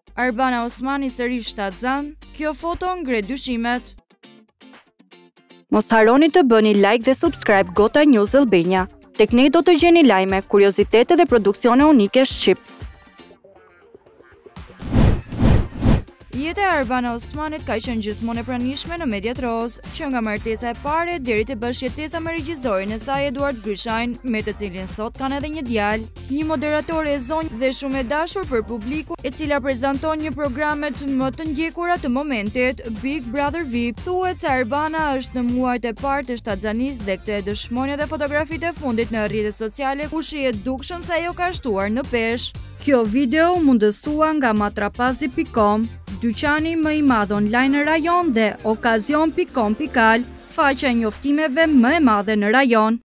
Arbana Osmani sërish shtatzane, kjo foto ngre dyshimet. Mos harroni të bëni like dhe subscribe GotaNews Albania. Tek ne do të gjeni lajme, kuriozitete dhe produksione unike shqip. Jeta e Arbana Osmanit ka qenë gjithmonë e pranishme në mediat roz, që nga martesa e pare deri te bashkëjetesa me regjisorin e saj Eduard Grishajn, me të cilin sot kanë edhe një djalë, një moderatore e zonjë dhe shumë e dashur për publiku, e cila prezanton një programet më të ndjekura të momentit, Big Brother VIP. Thuhet se Arbana është në muajt e parë të shtatzanisë dhe këtë e dëshmojnë edhe fotografitë e fundit në rrjetet sociale, ku shihet dukshëm se ajo ka shtuar në peshë. Kjo video mundësua nga matrapazi.com, dyqani më i madh online në rajon, dhe okazion.com.al, faqja e njoftimeve më e madhe në rajon.